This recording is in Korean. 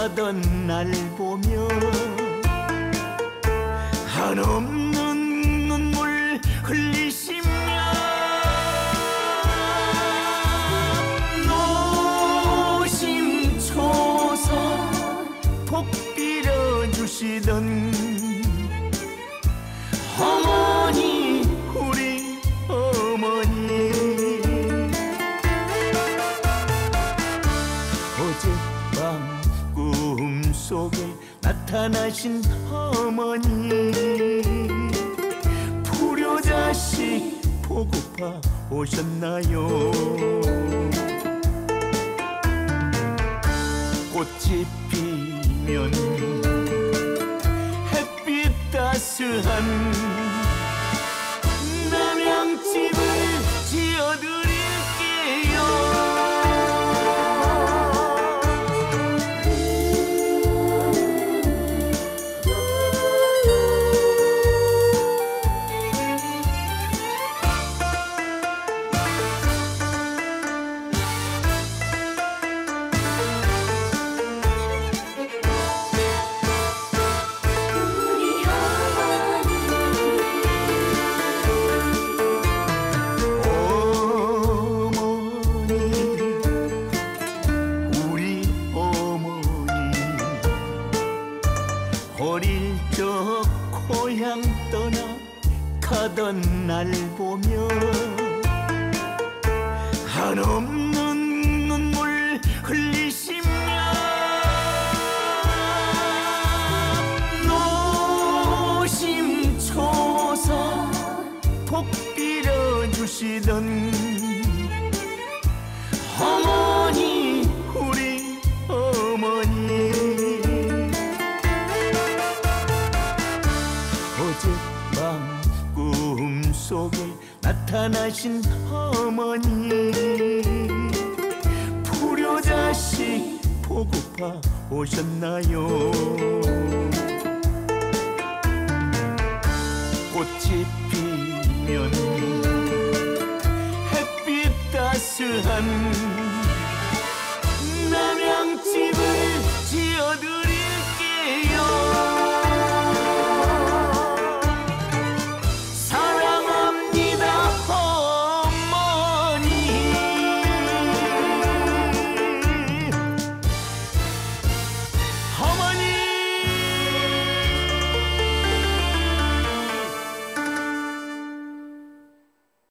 가던 날 보며 한없는 눈물 흘리시며 노심초사 복 빌어주시던 어머니, 우리 어머니. 어젯밤 꿈속에 나타나신 어머니, 불효자식 보고파 오셨나요? 꽃이 피면 햇빛 따스한 남양집을 지어드릴게요. 어릴 적 고향 떠나 가던 날 보며 한없는 눈물 흘리시며 노심초사 복 빌어주시던 어머니, 우리 어머니. 어젯밤 꿈속에 나타나신 어머니, 불효자식 보고파 오셨나요? 꽃이 피면 햇빛 따스한